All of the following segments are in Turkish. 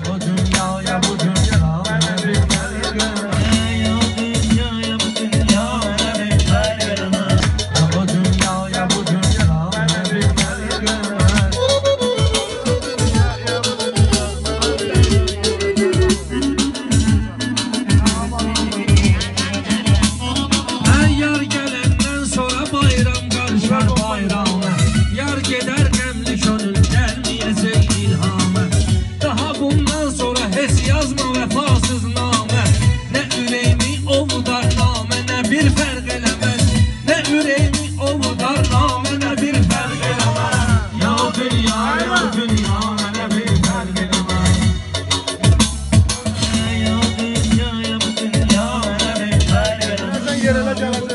Bu dünyaya bu dünya bana bir fark etmez. Bu dünyaya bu dünya bana bir fark etmez. Yar gelenden sonra bayram karışar bayrama. Yar gider gemli gönül gelmeyecek ilhama. Daha bundan sonra hiç yazma vefasız name. Ne yüreğimi ovudar name ne bir fark elemez. Ne yüreğimi ovudar name ne bir fark elemez. Ya dünya ya dünya ne bir fark elemez. Ya dünya ya bu dünya ne bir fark elemez. Sen yerine gel.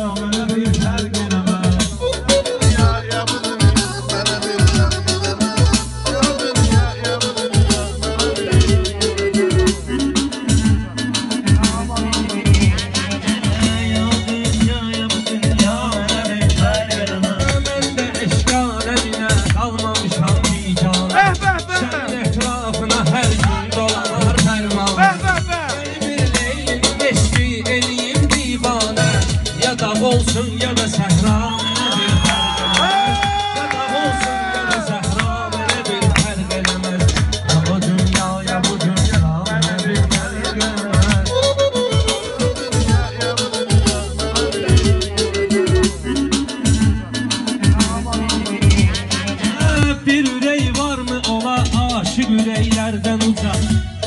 Olsun ya da sehra bir fark elemez. Ya da olsun ya da sehra bir fark elemez. Bu dünyaya bu dünya bir fark etmez. Bir yüreği var mı ola aşık yüreklerden uca.